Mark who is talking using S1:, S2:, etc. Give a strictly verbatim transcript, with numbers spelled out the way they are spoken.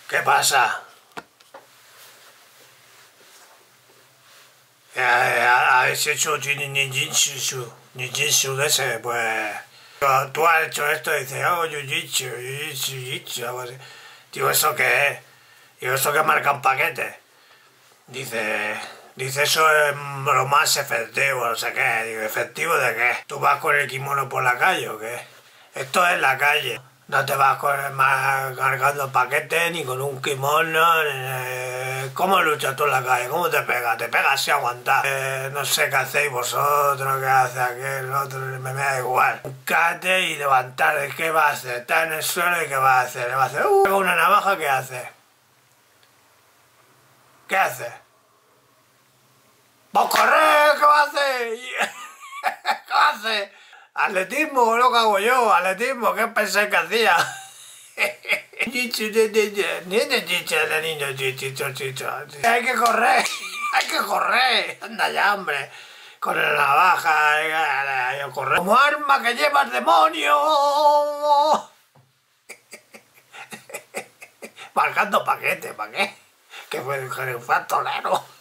S1: ¿Qué pasa? ¿Has hecho ninjitsu? Ninjitsu de ese, pues... Tú has hecho esto y dices, oh, jiu-jitsu, jiu-jitsu, jiu-jitsu, algo así. Digo, ¿eso qué es? Digo, ¿eso que marcan paquetes? Dice, dice, eso es lo más efectivo, no sé qué. Digo, ¿efectivo de qué? ¿Tú vas con el kimono por la calle o qué? Esto es la calle. No te vas con, más cargando paquetes, ni con un kimono, ni... ¿Cómo luchas tú en la calle? ¿Cómo te pegas? Te pegas sin aguantar. Eh, no sé qué hacéis vosotros, qué hace aquel, otro, me, me da igual. Cate y levantar, ¿qué va a hacer? Está en el suelo y ¿qué va a hacer? ¿Le va a hacer? Uh, con una navaja, ¿qué hace? ¿Qué hace? ¡Vos correr! ¿Qué va a hacer? ¿Qué va a hacer? Atletismo, lo que hago yo, atletismo, ¿qué pensáis que hacía? Hay que correr, hay que correr, anda ya, hombre, con la navaja, hay que correr. Como arma que lleva el demonio. Marcando paquetes, ¿para qué? Que fue un tolero.